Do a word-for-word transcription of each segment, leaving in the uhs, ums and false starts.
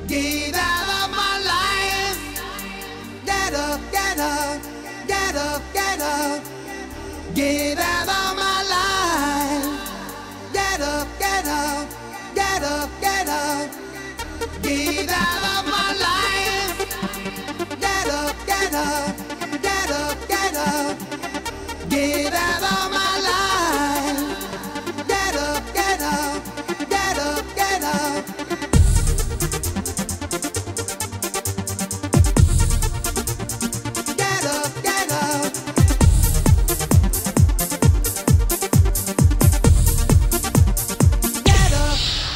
Get out of my life. Get up, get up, get up, get up. Get out of my life. Get up, get up, get up, get up. Get out of my life. Get up, get up, get up, get up. Get out of my life. Get up, get up, get up, get up. Get up, get up. Get up.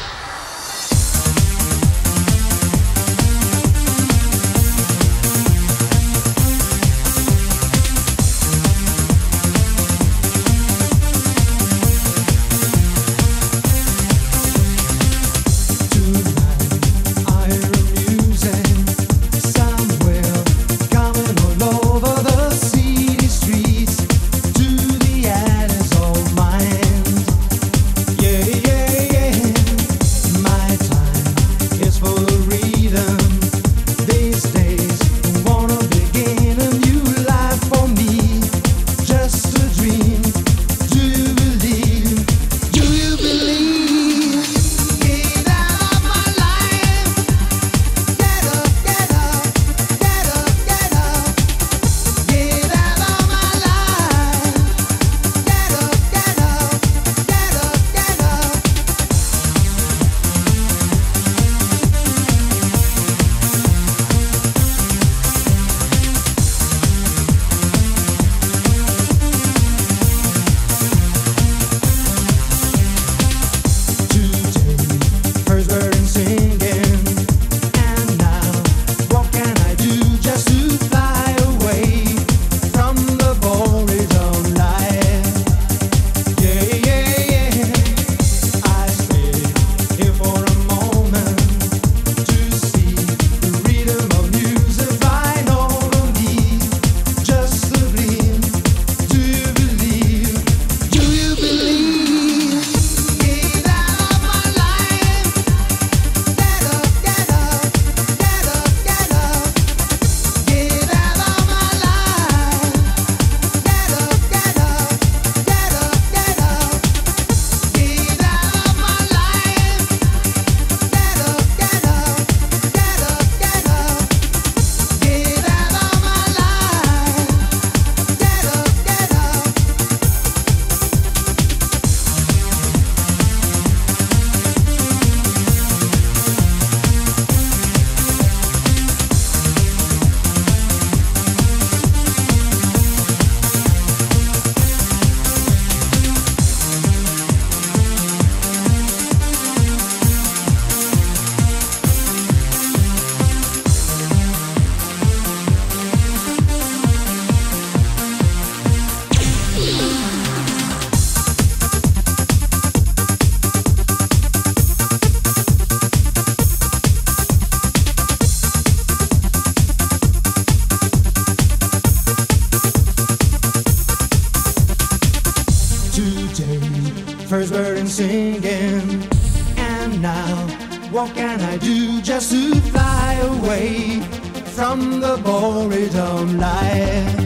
First bird and singing, and now what can I do just to fly away from the boredom life?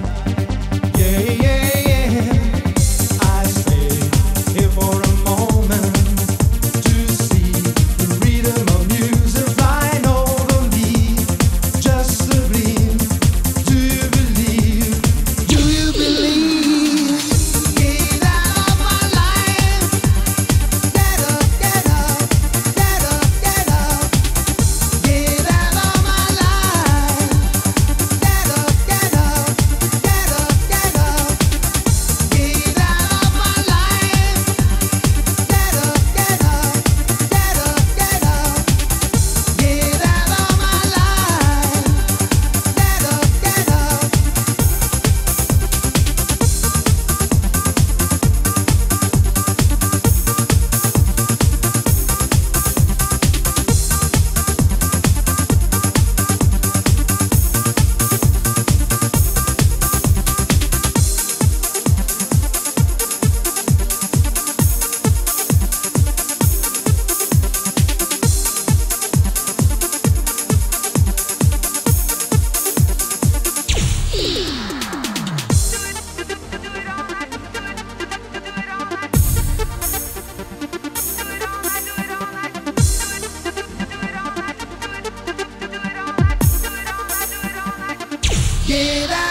Yeah, yeah, yeah. I stay here for a moment to see the rhythm of music flying over me. Just a gleam. Do you believe? Do you believe? Get up, get up, get up, get up. Get out.